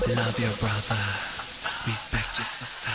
Love your brother, respect your sister.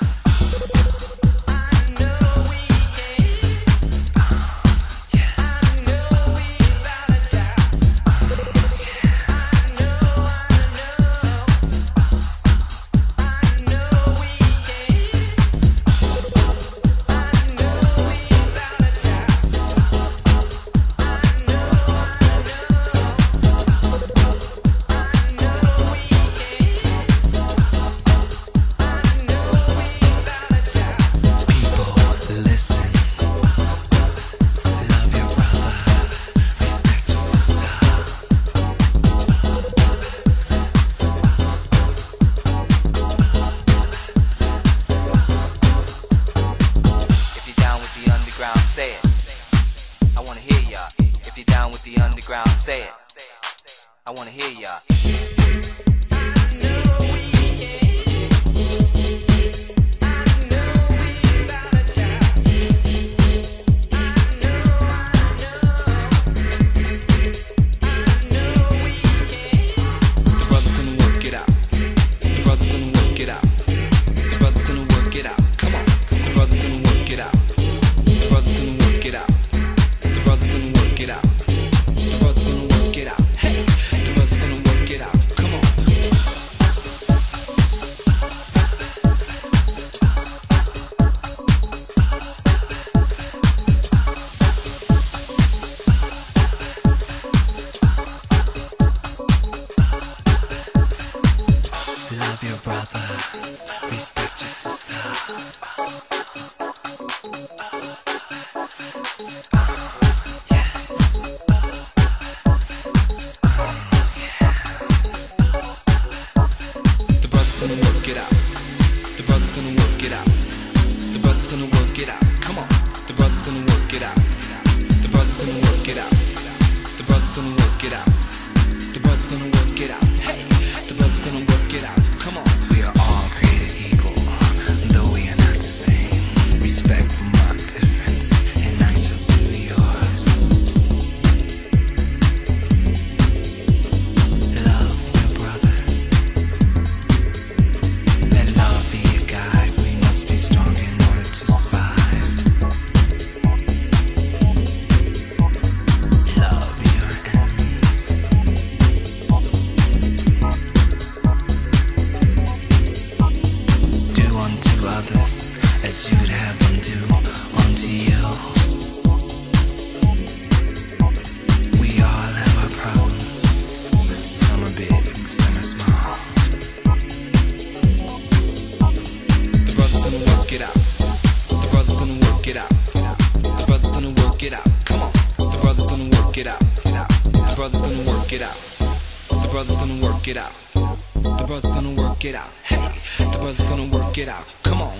Say it. I wanna hear y'all. If you're down with the underground, say it. I wanna hear y'all. Love your brother, respect your sister. Yes. The brother's gonna work it out. The brother's gonna work it out. The brother's gonna work it out. Come on. The brother's gonna work it out. The brother's gonna work it out. The brother's gonna work it out. The brother's gonna work it out. Hey, the brother's gonna work it out. Come on. We are all created equal, though we are not the same. Respect my difference, and I shall do yours. Love your brothers. Let love be a guide. We must be strong in order to survive. Love your enemies. Do unto others as you'd have them do unto you. We all have our problems. Some are big, some are small. The brother's gonna work it out. The brother's gonna work it out. The brother's gonna work it out. Come on. The brother's gonna work it out. The brother's gonna work it out. The brother's gonna work it out. The brother's gonna work it out. Hey, the brother's gonna work it out. Come on.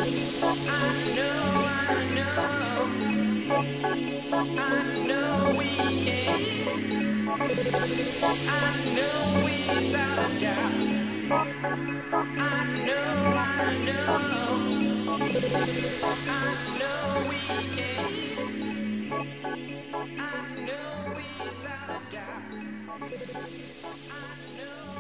I know